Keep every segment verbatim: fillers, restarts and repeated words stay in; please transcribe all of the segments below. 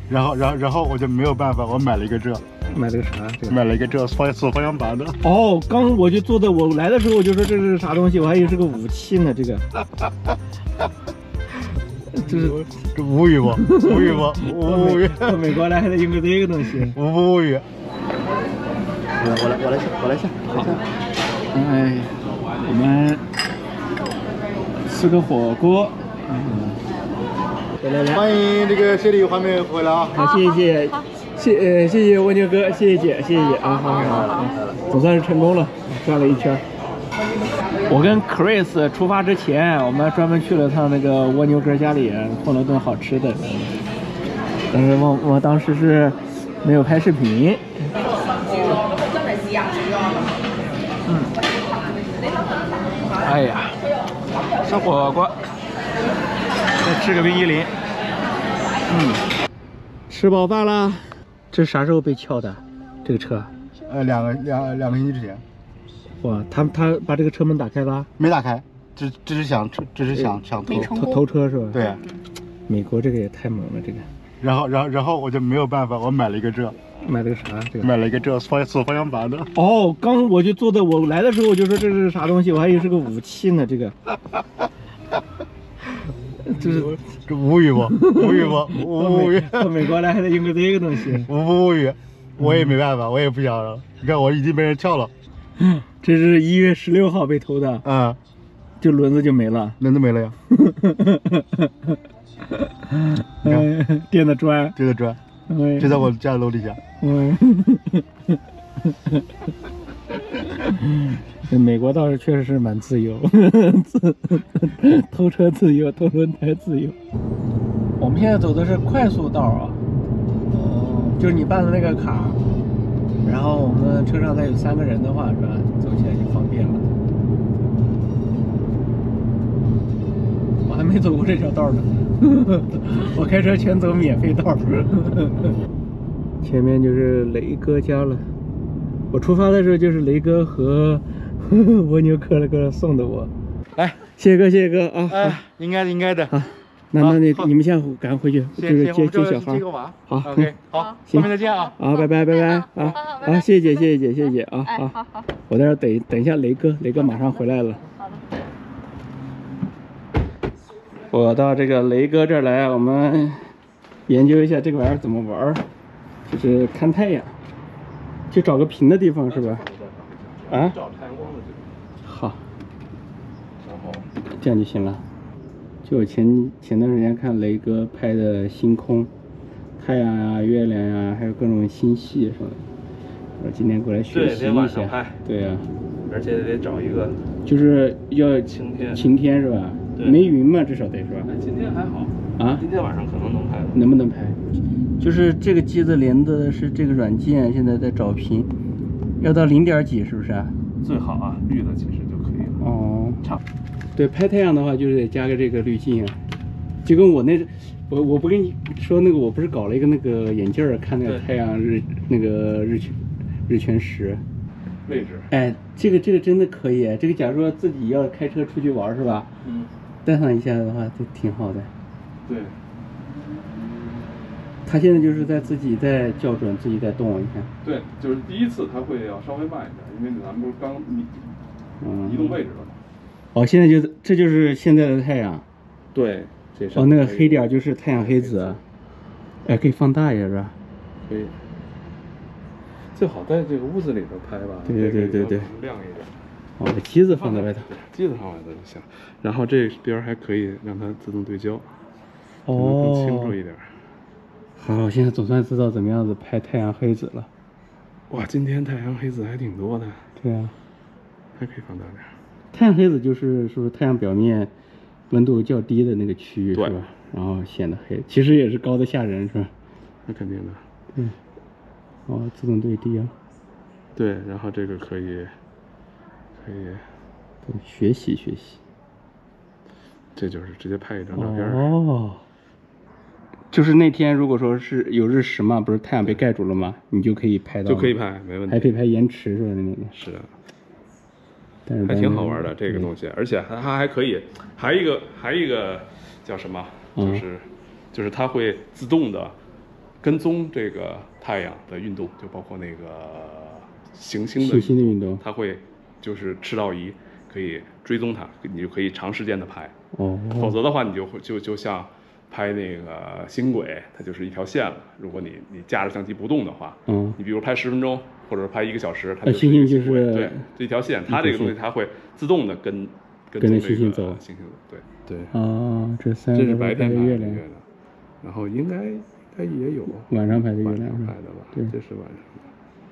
然后然后然后我就没有办法，我买了一个这， 买了个啥？这个买了一个这方左方向盘的。 哦，刚我就坐在我来的时候我就说这是啥东西，我还以为是个武器呢，这个。这是这无语不？无语不？无语。 到美国来还得用个这个东西。 无无语。我来我来下我来下。 好。哎，我们吃个火锅。嗯。来来来， 欢迎这个谢丽还没回来啊！ 好，谢谢谢呃谢谢蜗牛哥，谢谢姐，谢谢姐啊，好好好，总算是成功了，转了一圈。我跟 Chris 出发之前，我们专门去了趟那个蜗牛哥家里，混了顿好吃的。但是我我当时是没有拍视频。嗯。哎呀，吃火锅，再吃个冰激凌。嗯。吃饱饭了。这是啥时候被撬的？这个车？ 呃，两个两两个星期之前。 哇，他他把这个车门打开了？没打开，只只是想只是想想偷偷偷车是吧？ 对。 美国这个也太猛了，这个。 然后然后然后我就没有办法，我买了一个这。 买了个啥？这个。 买了一个这方左方向盘的。 哦，刚我就坐在我来的时候我就说这是啥东西，我还以为是个武器呢，这个。这是这无语不？无语不？无语。 到美国来还得用个这个东西。 无无语，我也没办法，我也不想了。你看我已经被人撬了。 这是一月十六号被偷的。 嗯。 就轮子就没了。 轮子没了呀。你看， 垫的砖， 垫的砖，就在我家的楼底下。 嗯。美国倒是确实是蛮自由，偷车自由，偷轮胎自由。我们现在走的是快速道啊，就是你办的那个卡，然后我们车上再有三个人的话，是吧？走起来就方便了。我还没走过这条道呢，我开车全走免费道。前面就是雷哥家了。我出发的时候就是雷哥和蜗牛哥了哥送的我。来，谢谢哥，谢谢哥啊！ 哎，应该的，应该的。 啊，那那你你们现在赶快回去，就是接接小孩。好 ，OK， 好，后面再见啊！ 好，拜拜拜拜啊！好，谢谢姐，谢谢姐，谢谢姐啊！好，好，好，我在这等等一下雷哥，雷哥马上回来了。好的。我到这个雷哥这儿来，我们研究一下这个玩意儿怎么玩，就是看太阳。就找个平的地方是吧？啊？找太阳光的地方。好。然后这样就行了。就我前前段时间看雷哥拍的星空，太阳呀、月亮呀，还有各种星系什么的。我今天过来学习一下。对呀、啊。 而且得找一个。 就是要晴天。 晴天是吧？没云嘛，至少得是吧？ 哎，今天还好。 啊？ 今天晚上可能能拍。 能不能拍？就是这个机子连的是这个软件，现在在找频，要到零点几是不是啊？ 最好啊，绿的其实就可以了。 哦，差。对，拍太阳的话就是得加个这个滤镜啊，就跟我那，我我不跟你说那个，我不是搞了一个那个眼镜儿，看那个太阳日那个日全日全食位置。哎， 这个这个真的可以，这个假如说自己要开车出去玩是吧？嗯。带上一下的话就挺好的。 对。 他现在就是在自己在校准，自己在动，你看。 对，就是第一次他会要稍微慢一点，因为咱们不是刚移嗯移动位置了吗？ 哦，现在就是这就是现在的太阳。 对，这是。 哦，那个黑点就是太阳黑子，哎，可以放大一下是吧？ 可以。最好在这个屋子里头拍吧。 对对对对对。 亮一点。 哦，把机子放在外头。 机子放外头就行，然后这边还可以让它自动对焦， 哦， 更清楚一点。 好，我现在总算知道怎么样子拍太阳黑子了。 哇，今天太阳黑子还挺多的。 对啊， 还可以放大点。 太阳黑子就是说太阳表面温度较低的那个区域是吧？然后显得黑，其实也是高的吓人是吧？ 那肯定的。 嗯。哦，自动对低啊。 对，然后这个可以，可以， 对，学习学习。 这就是直接拍一张照片。 哦。就是那天如果说是有日食嘛，不是太阳被盖住了吗？你就可以拍到， 就可以拍，没问题。 还可以拍延迟是吧？那个是的， 但是还挺好玩的这个东西，而且它它还可以，还一个还一个叫什么？就是、嗯、就是它会自动的跟踪这个太阳的运动，就包括那个行星的行星的运动， 它会就是赤道仪可以追踪它，你就可以长时间的拍。 哦， 否则的话，你就会就就像拍那个星轨，它就是一条线了。如果你你架着相机不动的话， 嗯， 你比如拍十分钟或者拍一个小时，它那就是星星就是对这一条线，它这个东西它会自动的跟跟跟着踪这个星星走星星对对。 啊，这三这是白天拍的月亮， 月亮，然后应该应该也有晚上拍的月晚亮是吧上拍的吧？ 对， 这是晚上的。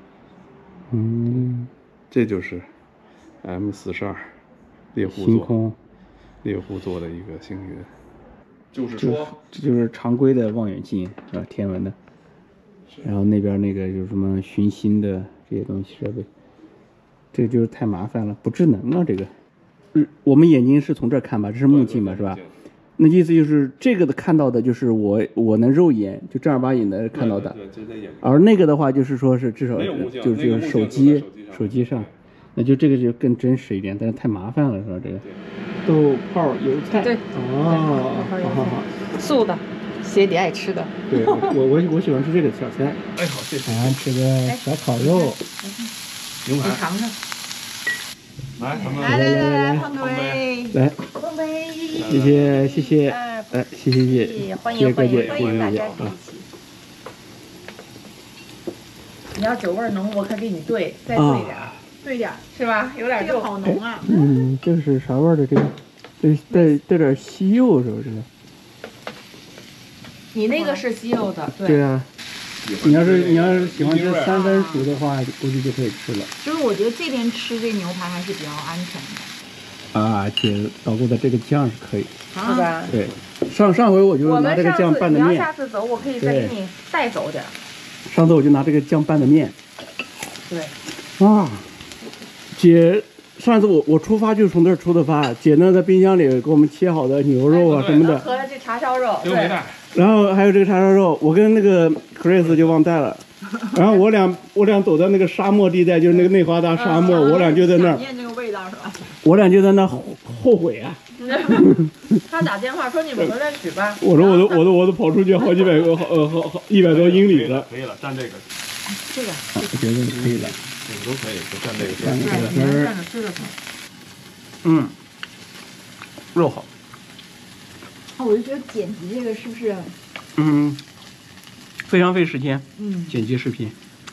嗯， 这就是 M 四十二猎户座， 星空， 猎户座的一个星云。就是这说， 这就是常规的望远镜是吧？天文的，然后那边那个就是什么寻星的这些东西设备，这个就是太麻烦了，不智能啊这个。嗯，我们眼睛是从这儿看吧，这是目镜吧，是吧？那意思就是这个的看到的就是我我能肉眼就正儿八经的看到的， 对，就在眼睛。 而那个的话就是说是至少没有目镜就那个目镜就是手机在手机上手机上，那就这个就更真实一点，但是太麻烦了是吧？这个豆泡油菜， 对哦， 豆泡油菜好好好， 素的，鞋底爱吃的。 对我我我我喜欢吃这个小菜， 哎，好，谢谢。 喜欢吃个小烤肉， 牛排， 你尝尝。 来，咱们来来来来， 碰碰杯， 来， 碰杯。 谢谢谢谢， 哎来谢谢谢谢， 欢谢谢各界迎欢迎欢谢谢各界迎大家在一啊， 起。你要酒味浓，我可给你兑，再啊兑点儿，兑点儿是吧？有点肉，好浓啊！ 嗯，这是啥味儿的这个？这带带点西柚是吧？这个？ 你那个是西柚的， 对啊，你要是你要是喜欢吃三分熟的话，估计就可以吃了。 就是我觉得这边吃这牛排还是比较安全的， 啊，姐捣鼓的这个酱是可以， 是吧？ 对，上上回我就拿这个我们上次你要酱拌的面， 下次走，我可以再给你带走点儿。 上次我就拿这个酱拌的面。 对， 啊，姐，上次我我出发就从这儿出的发，姐呢在冰箱里给我们切好的牛肉啊什么的， 和这叉烧肉，对， 然后还有这个叉烧肉，我跟那个 Chris 就忘带了。然后我俩我俩走在那个沙漠地带，就是那个内华达沙漠，我俩就在那儿， 想念这个味道是吧？ 我俩就在那儿后后悔啊。 他打电话说你们回来取吧。 我说我都我都我都跑出去好几百个好呃好好一百多英里了。 可以了，蘸这个， 这个我觉得可以了， 这个都可以，就蘸这个。 蘸这个你汁儿， 们蘸着吃就行。 嗯，肉好， 啊，我就觉得剪辑这个是不是？ 嗯，非常费时间， 嗯， 剪辑视频。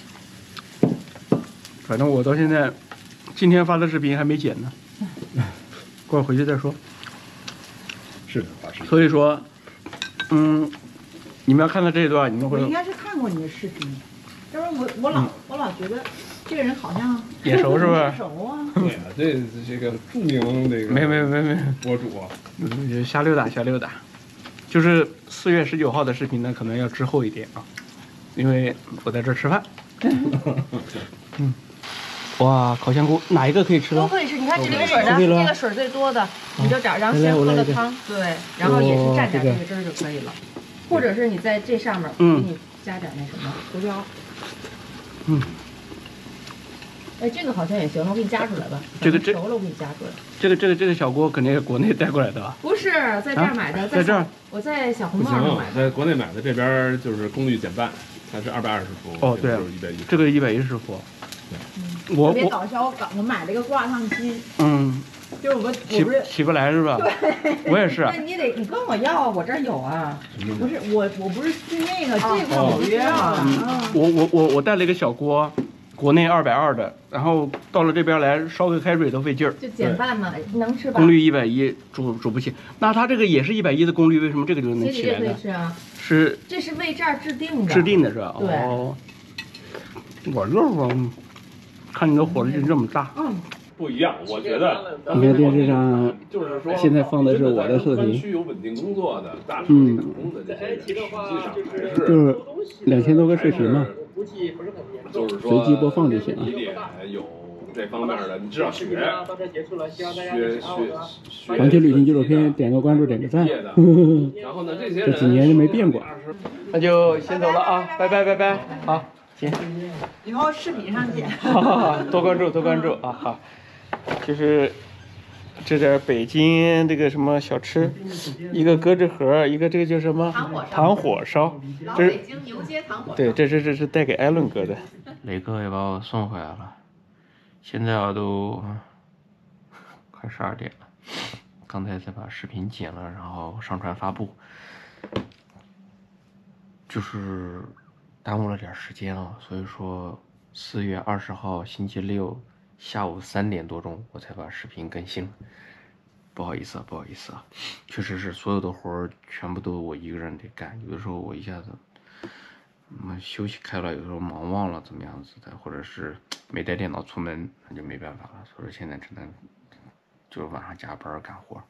反正我到现在，今天发的视频还没剪呢，过会儿回去再说。 是的，法师。 所以说，嗯，你们要看到这一段，你们会我应该是看过你的视频，要不然我我老我老觉得这个人好像眼熟是吧眼熟啊。 对啊，这这个著名这个没没没没， 博主啊， 嗯，瞎溜达瞎溜达，就是四月十九号的视频呢，可能要滞后一点啊，因为我在这儿吃饭。嗯，哇，烤香菇哪一个可以吃了？ 都可以吃，你看这流水的， 都可以了这个水最多的，你就找，然后来来先我来一个喝了汤，对，然后也是蘸点哦这个这个汁儿就可以了，或者是你在这上面给嗯你加点那什么胡椒。 嗯， 哎，这个好像也行了，我给你加出来吧。 这个这熟了我给你加出来。 这个这个这个小锅肯定是国内带过来的吧？ 不是在这儿买的， 啊在这儿小我在小红不行帽上买，的。 在国内买的这边就是功率减半，它是二百二十伏， 哦对啊就是一百一十。 这个一百一十伏。我特别我搞笑，我搞我买了一个挂烫机， 嗯， 就是我我起不是。 起不来是吧？我也是。 那你得你跟我要，我这儿有啊。不是我我不是去那个这块我约了。嗯我我我我带了一个小锅，国内二百二的，然后到了这边来烧个开水都费劲儿。 就减半嘛，能吃吧？ 功率一百一，煮煮不起。那它这个也是一百一的功率，为什么这个就能这里也可以起来呢？ 吃啊， 是这是为这儿制定的。 制定的是吧？ 对哦，我就是说，看你的火力这么大。 嗯， 不一样，我觉得。 你看电视上就是说， 现在放的是我的视频湾区有稳定工作的、大厂里打工的这些人，实际上还是就是两千多个视频嘛， 就是说随机播放就行了你得有这方面的，你至少学学学学。 环球旅行纪录片，点个关注，点个赞。 然后呢，这些这几年就没变过。那就先走了啊，拜拜拜拜，好，行。 以后视频上见。 好好好，多关注多关注啊，好。就是这点北京这个什么小吃，一个鸽子盒，一个这个叫什么糖火烧，这是北京牛街糖火烧。 对，这是这是带给艾伦哥的。雷哥也把我送回来了，现在啊都快十二点了，刚才才把视频剪了，然后上传发布，就是耽误了点时间啊，所以说四月二十号星期六下午三点多钟我才把视频更新，不好意思啊，不好意思啊，确实是所有的活儿全部都我一个人得干，有的时候我一下子。嗯，休息开了，有时候忙忘了怎么样子的，或者是没带电脑出门，那就没办法了。所以说现在只能就是晚上加班干活。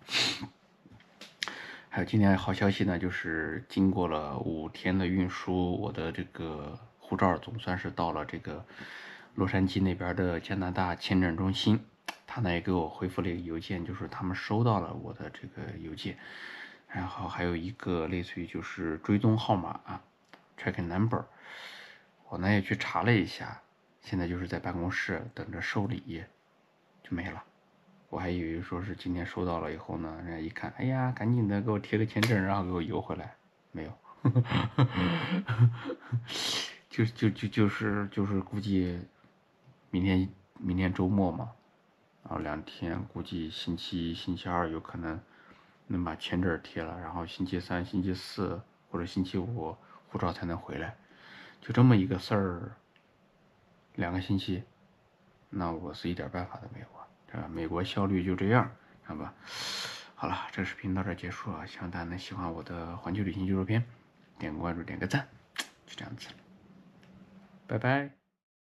还有今天好消息呢，就是经过了五天的运输，我的这个护照总算是到了这个洛杉矶那边的加拿大签证中心，他呢也给我回复了一个邮件，就是他们收到了我的这个邮件，然后还有一个类似于就是追踪号码啊。Tracking number， 我呢也去查了一下，现在就是在办公室等着受理，就没了。我还以为说是今天收到了以后呢，人家一看，哎呀，赶紧的给我贴个签证，然后给我邮回来，没有，就就就就是就是估计明天明天周末嘛，然后两天估计星期一、星期二有可能能把签证贴了，然后星期三、星期四或者星期五。护照才能回来，就这么一个事儿，两个星期，那我是一点办法都没有啊！这美国效率就这样，看吧。好了，这个视频到这结束了，希望大家能喜欢我的环球旅行纪录片，点个关注，点个赞，就这样子，拜拜。